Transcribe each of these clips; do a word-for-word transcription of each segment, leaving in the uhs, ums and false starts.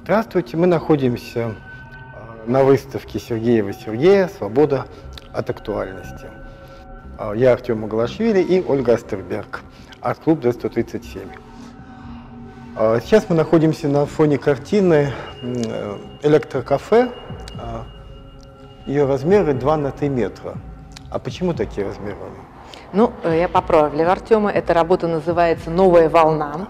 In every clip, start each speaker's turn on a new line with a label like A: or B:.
A: Здравствуйте, мы находимся на выставке Сергеева Сергея «Свобода от актуальности». Я Артем Магалашвили и Ольга Астерберг, арт-клуб Д сто тридцать семь. Сейчас мы находимся на фоне картины «Электрокафе». Ее размеры два на три метра. А почему такие размеры?
B: Ну, я поправлю Артема. Эта работа называется «Новая волна».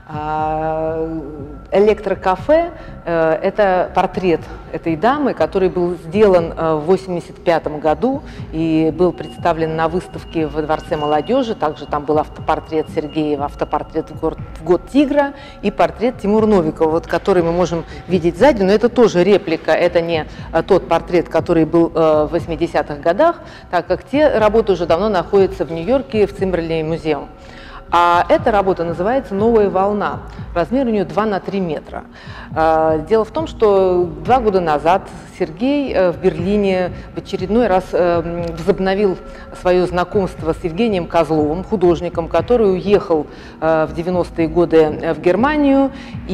B: Электрокафе – это портрет этой дамы, который был сделан в восемьдесят пятом году и был представлен на выставке во Дворце молодежи. Также там был автопортрет Сергеева, автопортрет в год тигра и портрет Тимура Новикова, вот, который мы можем видеть сзади. Но это тоже реплика, это не тот портрет, который был в восьмидесятых годах, так как те работы уже давно находятся в Нью-Йорке в Чемберлен музеум. А эта работа называется «Новая волна». Размер у нее два на три метра. Дело в том, что два года назад Сергей в Берлине в очередной раз возобновил свое знакомство с Евгением Козловым, художником, который уехал в девяностые годы в Германию,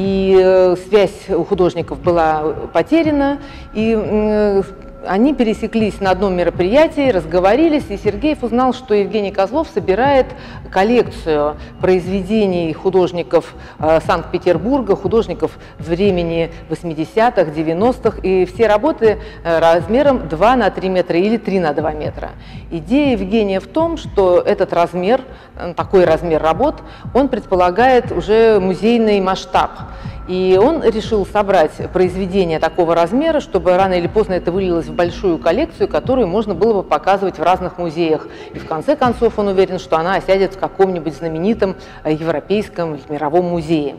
B: и связь у художников была потеряна, и они пересеклись на одном мероприятии, разговорились, и Сергеев узнал, что Евгений Козлов собирает коллекцию произведений художников э, Санкт-Петербурга, художников времени восьмидесятых, девяностых, и все работы э, размером два на три метра или три на два метра. Идея Евгения в том, что этот размер, такой размер работ, он предполагает уже музейный масштаб. И он решил собрать произведения такого размера, чтобы рано или поздно это вылилось в большую коллекцию, которую можно было бы показывать в разных музеях. И в конце концов он уверен, что она осядет в каком-нибудь знаменитом европейском или мировом музее.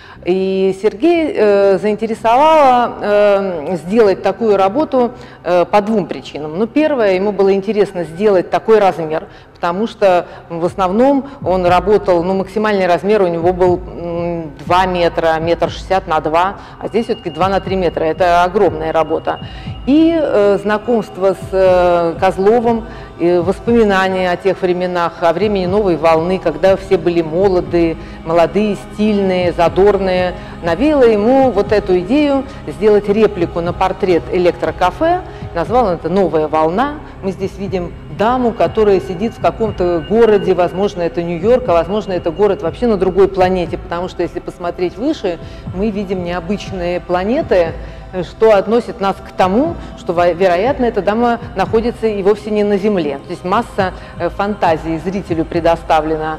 B: И Сергей э, заинтересовало э, сделать такую работу э, по двум причинам. Ну, первое, ему было интересно сделать такой размер, потому что в основном он работал, ну, максимальный размер у него был два метра, метр шестьдесят на два, а здесь все-таки два на три метра. Это огромная работа. И э, знакомство с э, Козловым, и воспоминания о тех временах, о времени новой волны, когда все были молодые, молодые, стильные, задорные, навеяло ему вот эту идею сделать реплику на портрет электрокафе. Назвал он это «Новая волна». Мы здесь видим даму, которая сидит в каком-то городе, возможно, это Нью-Йорк, а возможно, это город вообще на другой планете, потому что если посмотреть выше, мы видим необычные планеты, что относит нас к тому, что, вероятно, эта дама находится и вовсе не на Земле. То есть масса фантазии зрителю предоставлена.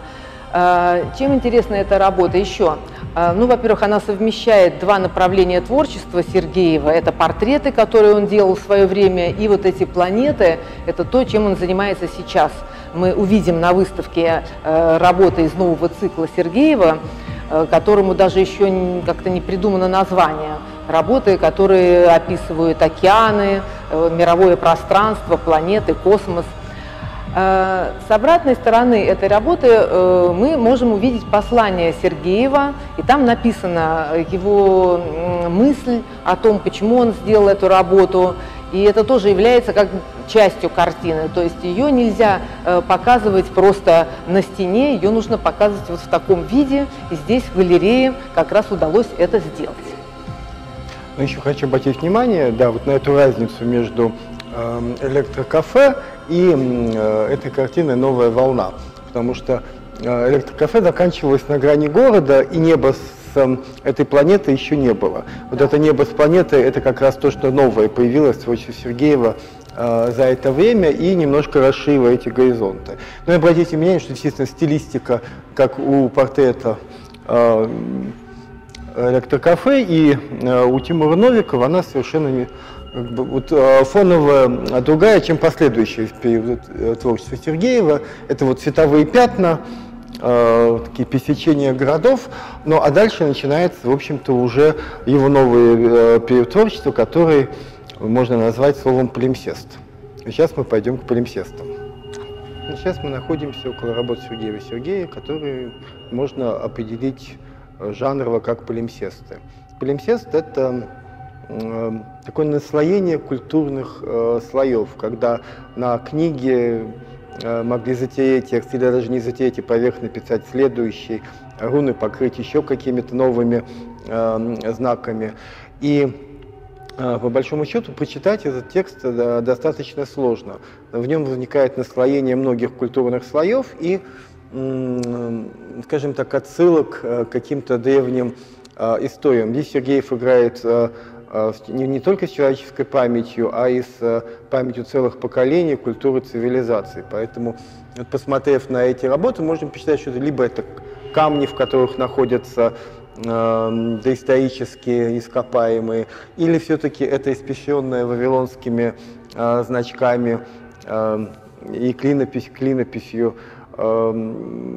B: Чем интересна эта работа еще? Ну, во-первых, она совмещает два направления творчества Сергеева. Это портреты, которые он делал в свое время, и вот эти планеты – это то, чем он занимается сейчас. Мы увидим на выставке работы из нового цикла Сергеева, которому даже еще как-то не придумано название. Работы, которые описывают океаны, мировое пространство, планеты, космос. С обратной стороны этой работы мы можем увидеть послание Сергеева, и там написана его мысль о том, почему он сделал эту работу, и это тоже является как частью картины, то есть ее нельзя показывать просто на стене, ее нужно показывать вот в таком виде, и здесь в галерее как раз удалось это сделать.
A: Но еще хочу обратить внимание, да, вот на эту разницу между электрокафе и э, этой картиной «Новая волна», потому что э, электрокафе заканчивалось на грани города, и небо с э, этой планеты еще не было. Вот это небо с планеты – это как раз то, что новое появилось в творчестве Сергеева э, за это время и немножко расширило эти горизонты. Но обратите внимание, что действительно стилистика, как у портрета э, электрокафе и э, у Тимура Новикова, она совершенно не Как бы, вот, фоновая другая, чем последующие период творчества Сергеева. Это вот цветовые пятна, э, такие пересечения городов. Ну а дальше начинается, в общем-то, уже его новый э, период творчества, который можно назвать словом «полимсест». Сейчас мы пойдем к полимсестам. Сейчас мы находимся около работ Сергеева Сергея, которые можно определить жанрово как полимсесты. Полимсест – это такое наслоение культурных э, слоев, когда на книге э, могли затереть текст или даже не затереть и поверх написать следующий, руны покрыть еще какими-то новыми э, знаками. И по большому счету, прочитать этот текст достаточно сложно. В нем возникает наслоение многих культурных слоев и, скажем так, отсылок к каким-то древним историям. Здесь Сергеев играет не только с человеческой памятью, а и с памятью целых поколений, культуры, цивилизаций. Поэтому, посмотрев на эти работы, можно посчитать, что это либо это камни, в которых находятся доисторические ископаемые, или все-таки это испещренное вавилонскими э, значками э, и клинопись, клинописью э,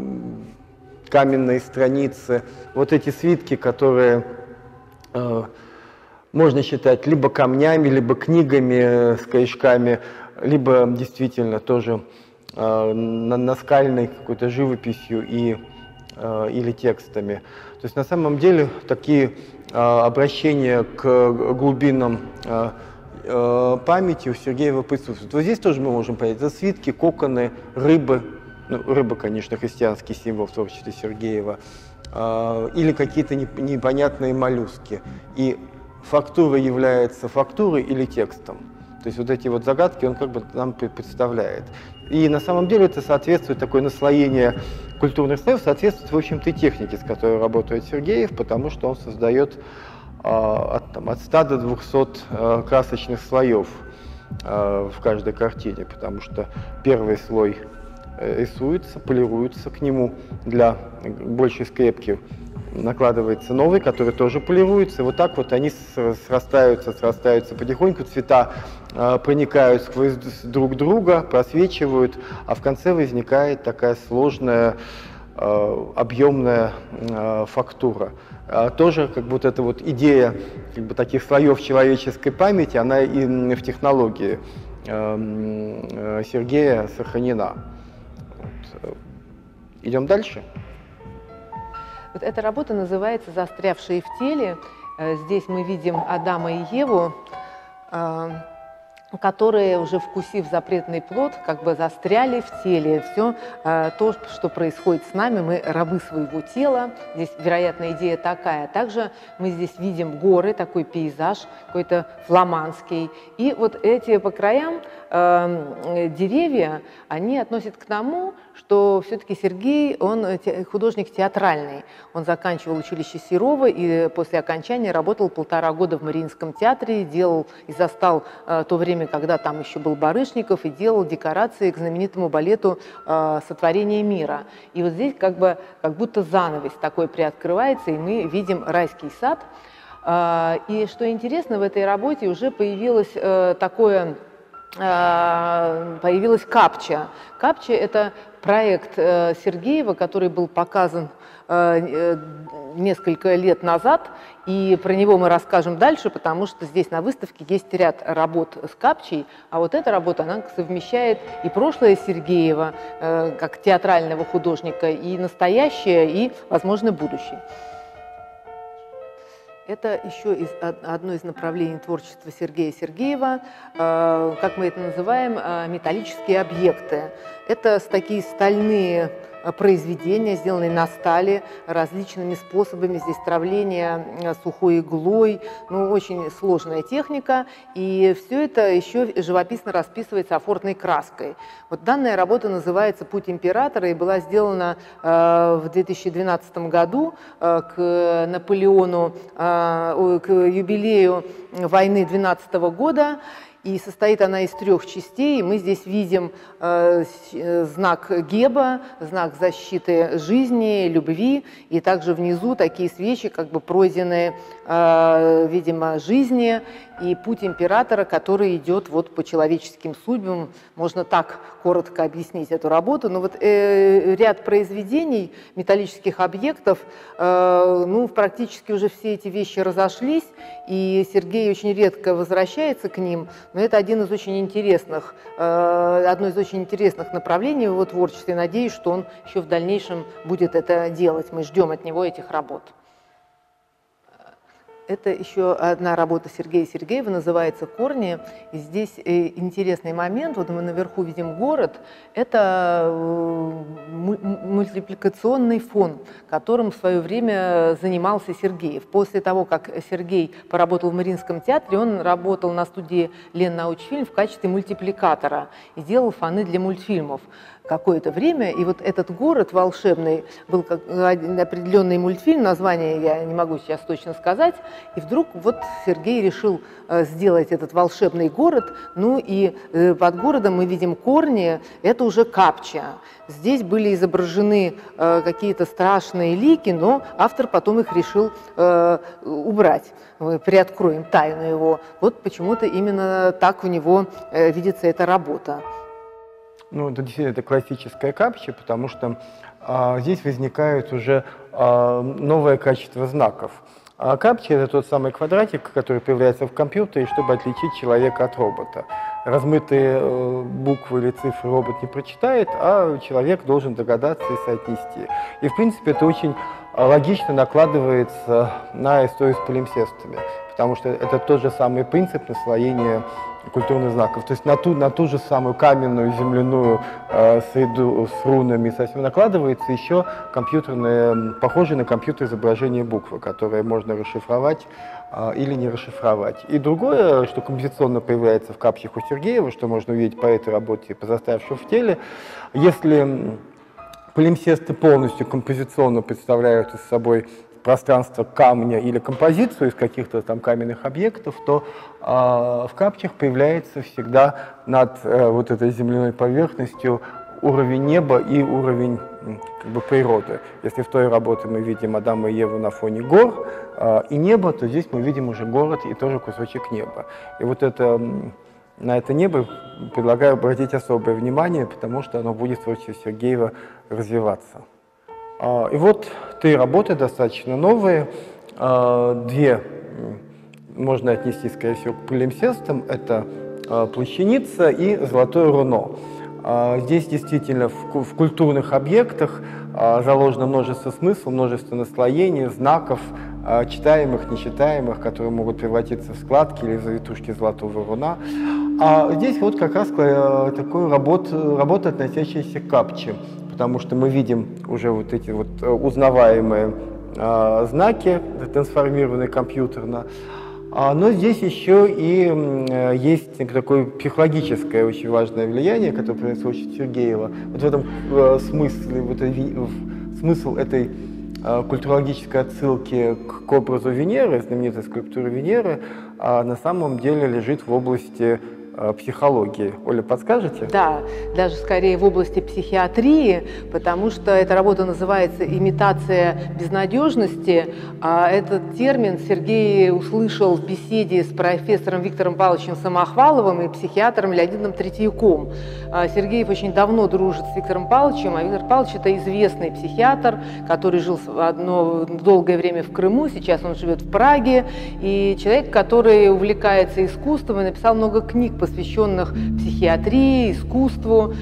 A: каменные страницы, вот эти свитки, которые э, можно считать либо камнями, либо книгами с корешками, либо действительно тоже э, наскальной какой-то живописью и, э, или текстами. То есть на самом деле такие а, обращения к глубинам а, а, памяти у Сергеева присутствуют. Вот здесь тоже мы можем понять, это свитки, коконы, рыбы, ну, рыба, конечно, христианский символ в творчестве Сергеева, а, или какие-то непонятные моллюски. И фактура является фактурой или текстом. То есть вот эти вот загадки он как бы нам представляет. И на самом деле это соответствует, такое наслоение культурных слоев, соответствует, в общем-то, и технике, с которой работает Сергеев, потому что он создает а, от, там, от ста до двухсот а, красочных слоев а, в каждой картине, потому что первый слой рисуется, полируется, к нему для большей скрепки накладывается новый, который тоже полируется. И вот так вот они срастаются, срастаются потихоньку, цвета э, проникают сквозь друг друга, просвечивают, а в конце возникает такая сложная, э, объемная э, фактура. А тоже как бы вот эта вот идея как бы, таких слоев человеческой памяти, она и в технологии э, э, Сергея сохранена. Вот. Идем дальше.
B: Вот эта работа называется «Застрявшие в теле». Здесь мы видим Адама и Еву, которые, уже вкусив запретный плод, как бы застряли в теле. Все то, что происходит с нами, мы рабы своего тела. Здесь, вероятно, идея такая. Также мы здесь видим горы, такой пейзаж, какой-то фламандский. И вот эти по краям э, деревья, они относят к тому, что все-таки Сергей, он художник театральный. Он заканчивал училище Серова и после окончания работал полтора года в Мариинском театре, делал и застал э, то время, когда там еще был Барышников, и делал декорации к знаменитому балету э, «Сотворение мира». И вот здесь как бы как будто занавес такой приоткрывается, и мы видим райский сад. Э, и что интересно, в этой работе уже появилось э, такое... появилась капча. Капча – это проект Сергеева, который был показан несколько лет назад, и про него мы расскажем дальше, потому что здесь на выставке есть ряд работ с капчей, а вот эта работа, она совмещает и прошлое Сергеева, как театрального художника, и настоящее, и, возможно, будущее. Это еще из, одно из направлений творчества Сергея Сергеева, э, как мы это называем, э, металлические объекты. Это такие стальные произведения, сделанные на стали различными способами. Здесь травление сухой иглой, ну, очень сложная техника. И все это еще живописно расписывается афортной краской. Вот данная работа называется «Путь императора» и была сделана э, в две тысячи двенадцатом году э, к Наполеону, э, к юбилею войны двенадцатого года. И состоит она из трех частей. Мы здесь видим э, знак Геба, знак защиты жизни, любви, и также внизу такие свечи, как бы пройденные, э, видимо, жизни, и путь императора, который идет вот по человеческим судьбам. Можно так коротко объяснить эту работу. Но вот э, ряд произведений, металлических объектов, э, ну, практически уже все эти вещи разошлись, и Сергей очень редко возвращается к ним. Но это один из очень интересных, э, одно из очень интересных направлений в его творчестве. Надеюсь, что он еще в дальнейшем будет это делать. Мы ждем от него этих работ. Это еще одна работа Сергея Сергеева, называется «Корни». И здесь интересный момент. Вот мы наверху видим город. Это мультипликационный фон, которым в свое время занимался Сергеев. После того, как Сергей поработал в Мариинском театре, он работал на студии Леннаучфильм в качестве мультипликатора и делал фоны для мультфильмов какое-то время. И вот этот город волшебный, был как определенный мультфильм, название я не могу сейчас точно сказать, и вдруг вот Сергей решил сделать этот волшебный город. Ну и под городом мы видим корни, это уже Капча. Здесь были изображены какие-то страшные лики, но автор потом их решил убрать. Мы приоткроем тайну его. Вот почему-то именно так у него видится эта работа.
A: Ну, это действительно это классическая Капча, потому что а, здесь возникает уже а, новое качество знаков. А Капча — это тот самый квадратик, который появляется в компьютере, чтобы отличить человека от робота. Размытые э, буквы или цифры робот не прочитает, а человек должен догадаться и соотнести. И, в принципе, это очень логично накладывается на историю с палимсестами, потому что это тот же самый принцип наслоения культурных знаков. То есть на ту, на ту же самую каменную земляную э, среду с рунами совсем накладывается еще компьютерное, похожее на компьютер изображение буквы, которые можно расшифровать э, или не расшифровать. И другое, что композиционно появляется в Капчах у Сергеева, что можно увидеть по этой работе, по заставшему в теле, если палимсесты полностью композиционно представляют из собой пространство камня или композицию из каких-то там каменных объектов, то э, в Капчах появляется всегда над э, вот этой земляной поверхностью уровень неба и уровень как бы природы. Если в той работе мы видим Адама и Еву на фоне гор э, и неба, то здесь мы видим уже город и тоже кусочек неба. И вот это, на это небо предлагаю обратить особое внимание, потому что оно будет в творчестве Сергеева развиваться. И вот три работы достаточно новые, две можно отнести, скорее всего, к палимсестам, это «Плащаница» и «Золотое руно». Здесь действительно в культурных объектах заложено множество смыслов, множество наслоений, знаков, читаемых, нечитаемых, которые могут превратиться в складки или в завитушки золотого руна. А здесь вот как раз такая работа, работа относящаяся к Капче, потому что мы видим уже вот эти вот узнаваемые э, знаки, трансформированные компьютерно. А, но здесь еще и э, есть такое психологическое очень важное влияние, которое происходит у Сергеева. Вот в этом э, смысле, вот это, смысл этой э, культурологической отсылки к, к образу Венеры, знаменитой скульптуры Венеры, э, на самом деле лежит в области психологии. Оля, подскажете?
B: Да, даже скорее в области психиатрии, потому что эта работа называется «Имитация безнадежности». А этот термин Сергей услышал в беседе с профессором Виктором Павловичем Самохваловым и психиатром Леонидом Третьяком. Сергеев очень давно дружит с Виктором Павловичем, а Виктор Павлович – это известный психиатр, который жил одно долгое время в Крыму, сейчас он живет в Праге, и человек, который увлекается искусством и написал много книг, посвященных психиатрии, искусству.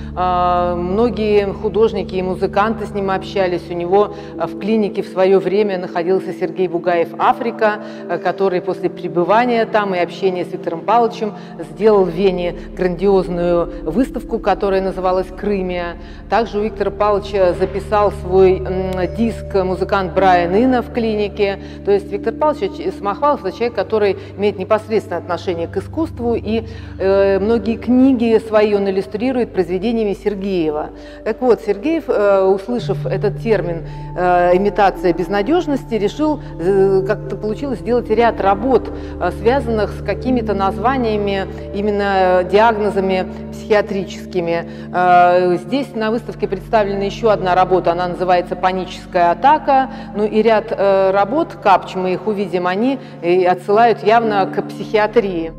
B: Многие художники и музыканты с ним общались. У него в клинике в свое время находился Сергей Бугаев «Африка», который после пребывания там и общения с Виктором Павловичем сделал в Вене грандиозную выставку, которая называлась «Крымия». Также у Виктора Павловича записал свой диск музыкант Брайан Ина в клинике. То есть Виктор Павлович Самохвалов – это человек, который имеет непосредственное отношение к искусству, и многие книги свои он иллюстрирует произведениями Сергеева. Так вот, Сергеев, услышав этот термин «имитация безнадежности», решил, как-то получилось, сделать ряд работ, связанных с какими-то названиями, именно диагнозами психиатрическими. Здесь на выставке представлена еще одна работа, она называется «Паническая атака». Ну и ряд работ Капч, мы их увидим, они отсылают явно к психиатрии.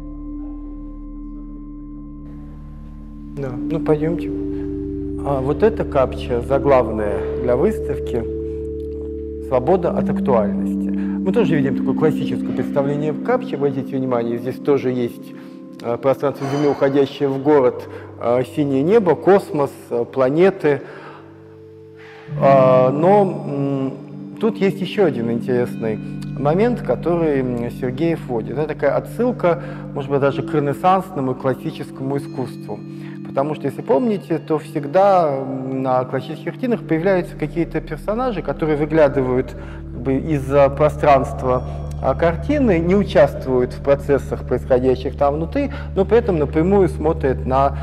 A: Да, ну пойдемте. А вот эта Капча заглавная для выставки «Свобода от актуальности». Мы тоже видим такое классическое представление в Капче. Обратите внимание, здесь тоже есть пространство Земли, уходящее в город, синее небо, космос, планеты. Но тут есть еще один интересный момент, который Сергеев вводит. Это такая отсылка, может быть, даже к ренессансному и классическому искусству. Потому что, если помните, то всегда на классических картинах появляются какие-то персонажи, которые выглядывают как бы из-за пространства картины, не участвуют в процессах, происходящих там внутри, но при этом напрямую смотрят на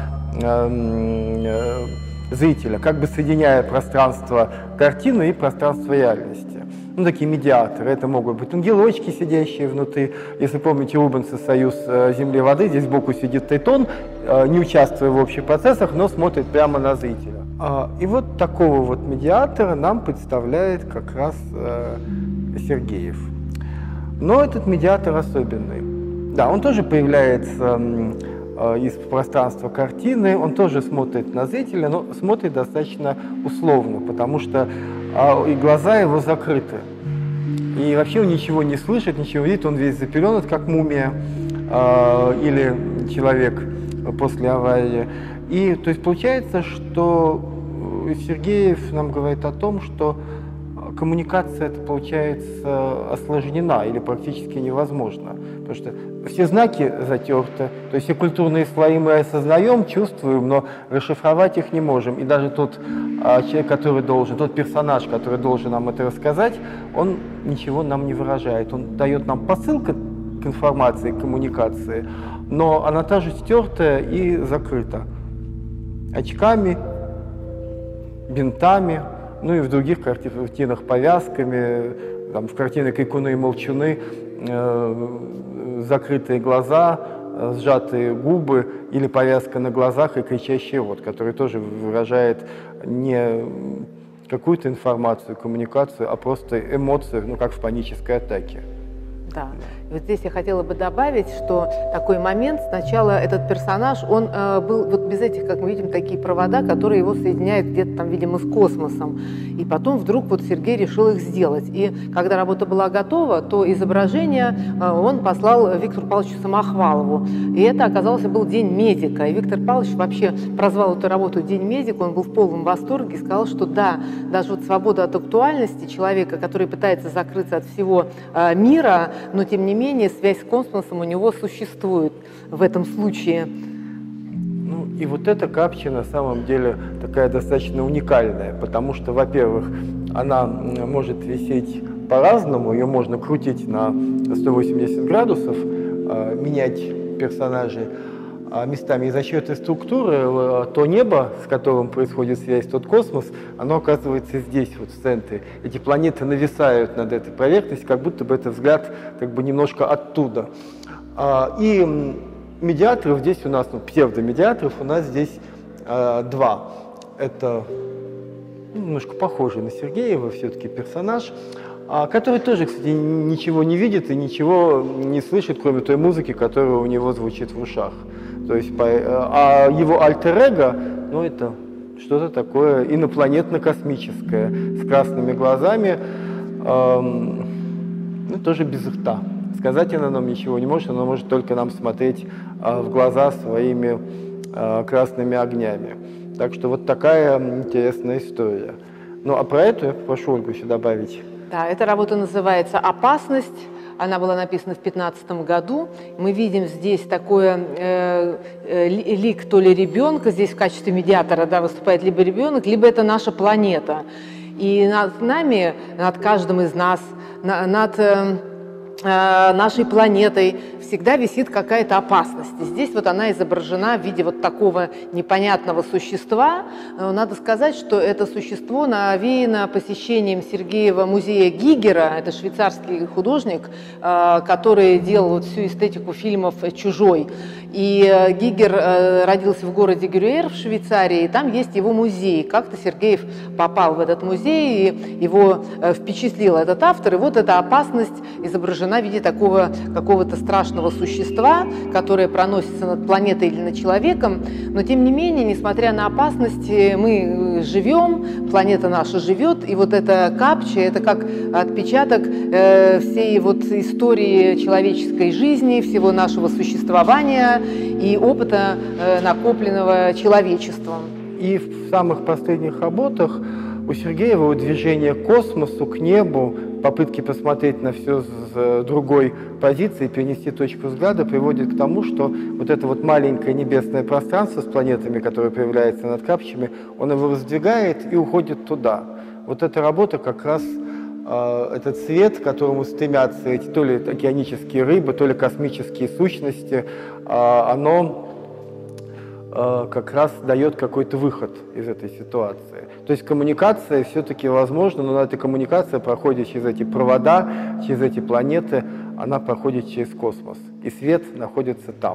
A: э, э, зрителя, как бы соединяя пространство картины и пространство реальности. Ну, такие медиаторы. Это могут быть ангелочки, сидящие внутри. Если помните Рубенса «Союз земли и воды», здесь сбоку сидит Тритон, не участвуя в общих процессах, но смотрит прямо на зрителя. И вот такого вот медиатора нам представляет как раз Сергеев. Но этот медиатор особенный. Да, он тоже появляется из пространства картины, он тоже смотрит на зрителя, но смотрит достаточно условно, потому что а, и глаза его закрыты. И вообще он ничего не слышит, ничего не видит, он весь запеленут, как мумия а, или человек после аварии. И то есть получается, что Сергеев нам говорит о том, что коммуникация это получается осложнена или практически невозможна, потому что все знаки затерты, то есть все культурные слои мы осознаем, чувствуем, но расшифровать их не можем. И даже тот а, человек, который должен, тот персонаж, который должен нам это рассказать, он ничего нам не выражает. Он дает нам посылку к информации, к коммуникации, но она тоже стертая и закрыта очками, бинтами, ну и в других картинах повязками, там, в картине «Крикуны и молчуны» э, закрытые глаза, э, сжатые губы или повязка на глазах и кричащий рот, который тоже выражает не какую-то информацию, коммуникацию, а просто эмоцию, ну как в панической атаке.
B: Да. И вот здесь я хотела бы добавить, что такой момент, сначала этот персонаж, он э, был вот без этих, как мы видим, такие провода, которые его соединяют где-то там, видимо, с космосом. И потом вдруг вот Сергей решил их сделать. И когда работа была готова, то изображение э, он послал Виктору Павловичу Самохвалову. И это, оказалось, был День медика. И Виктор Павлович вообще прозвал эту работу День медика, он был в полном восторге и сказал, что да, даже вот свобода от актуальности человека, который пытается закрыться от всего э, мира, но тем не менее связь с космосом у него существует в этом случае.
A: Ну, и вот эта капча на самом деле такая достаточно уникальная, потому что, во-первых, она может висеть по-разному, ее можно крутить на сто восемьдесят градусов, менять персонажей местами. И за счет этой структуры то небо, с которым происходит связь, тот космос, оно оказывается здесь, вот в центре. Эти планеты нависают над этой поверхностью, как будто бы это взгляд как бы немножко оттуда. И медиаторов здесь у нас, ну, псевдомедиаторов у нас здесь два. Это немножко похожий на Сергеева все-таки персонаж, который тоже, кстати, ничего не видит и ничего не слышит, кроме той музыки, которая у него звучит в ушах. То есть, а его альтер-эго, ну, это что-то такое инопланетно-космическое, с красными глазами, эм, ну, тоже без рта. Сказать она нам ничего не может, она может только нам смотреть э, в глаза своими э, красными огнями. Так что вот такая интересная история. Ну, а про эту я прошу Ольгу еще добавить.
B: Да, эта работа называется «Опасность». Она была написана в две тысячи пятнадцатом году. Мы видим здесь такой э, э, лик то ли ребенка, здесь в качестве медиатора, да, выступает либо ребенок, либо это наша планета. И над нами, над каждым из нас, на, над э, э, нашей планетой всегда висит какая-то опасность. И здесь вот она изображена в виде вот такого непонятного существа. Надо сказать, что это существо навеяно посещением Сергеева музея Гигера. Это швейцарский художник, который делал вот всю эстетику фильмов «Чужой». И Гигер родился в городе Грюэр в Швейцарии, и там есть его музей. Как-то Сергеев попал в этот музей, и его впечатлил этот автор. И вот эта опасность изображена в виде такого какого-то страшного существа, которое проносится над планетой или над человеком. Но тем не менее, несмотря на опасность, мы живем, планета наша живет, и вот эта капча, это как отпечаток э, всей вот истории человеческой жизни, всего нашего существования и опыта, э, накопленного человечеством.
A: И в самых последних работах у Сергеева движение к космосу, к небу, попытки посмотреть на все с другой позиции, перенести точку взгляда, приводит к тому, что вот это вот маленькое небесное пространство с планетами, которое появляется над Капчами, он его раздвигает и уходит туда. Вот эта работа как раз, э, этот свет, к которому стремятся эти то ли океанические рыбы, то ли космические сущности, э, оно э, как раз дает какой-то выход из этой ситуации. То есть коммуникация все-таки возможна, но эта коммуникация проходит через эти провода, через эти планеты, она проходит через космос, и свет находится там.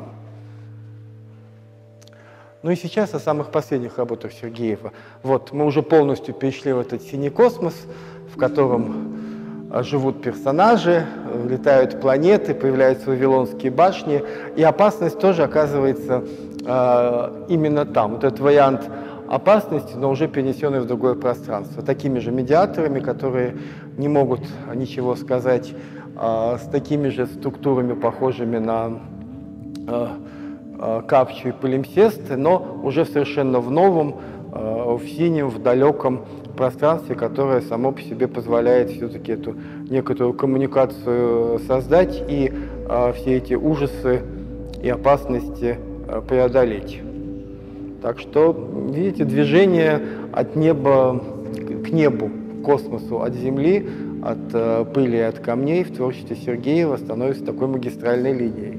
A: Ну и сейчас о самых последних работах Сергеева. Вот, мы уже полностью перешли в этот синий космос, в котором живут персонажи, летают планеты, появляются вавилонские башни, и опасность тоже оказывается э, именно там. Вот этот вариант опасности, но уже перенесенный в другое пространство. Такими же медиаторами, которые не могут ничего сказать, э, с такими же структурами, похожими на э, э, Капчу и Палимсест, но уже совершенно в новом, э, в синем, в далеком пространстве, которое само по себе позволяет все-таки эту некоторую коммуникацию создать и э, все эти ужасы и опасности э, преодолеть. Так что, видите, движение от неба к небу, к космосу, от Земли, от э, пыли и от камней в творчестве Сергеева становится такой магистральной линией.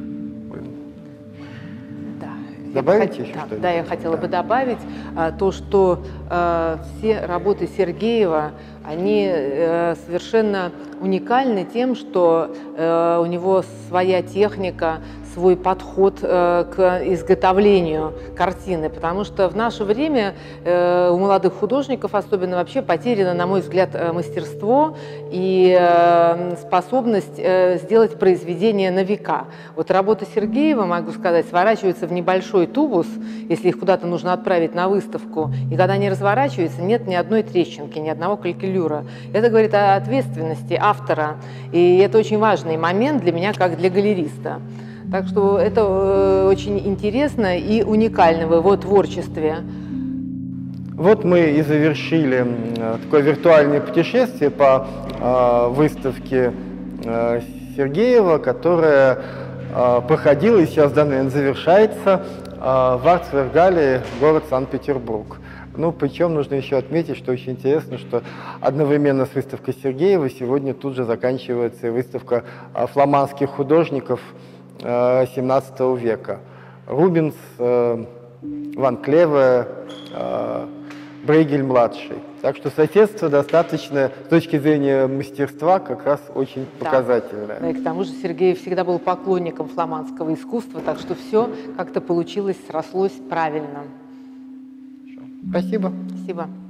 A: Добавите еще
B: да,
A: что-нибудь?
B: Да, я хотела
A: да.
B: бы добавить а, то, что а, все работы Сергеева, они а, совершенно уникальны тем, что а, у него своя техника, свой подход э, к изготовлению картины, потому что в наше время э, у молодых художников особенно вообще потеряно, на мой взгляд, мастерство и э, способность э, сделать произведение на века. Вот работа Сергеева, могу сказать, сворачивается в небольшой тубус, если их куда-то нужно отправить на выставку, и когда они разворачиваются, нет ни одной трещинки, ни одного калькулюра. Это говорит о ответственности автора, и это очень важный момент для меня, как для галериста. Так что это э, очень интересно и уникально в его творчестве.
A: Вот мы и завершили э, такое виртуальное путешествие по э, выставке э, Сергеева, которая э, проходила и сейчас, да, наверное, завершается э, в Арцвергале, город Санкт-Петербург. Ну, причем нужно еще отметить, что очень интересно, что одновременно с выставкой Сергеева сегодня тут же заканчивается выставка э, фламандских художников семнадцатого века. Рубенс, э, Ван Клеве, э, Брейгель-младший. Так что соседство достаточно, с точки зрения мастерства, как раз очень
B: да.
A: показательное.
B: Да, и к тому же Сергеев всегда был поклонником фламандского искусства, так что все как-то получилось, срослось правильно.
A: Спасибо.
B: Спасибо.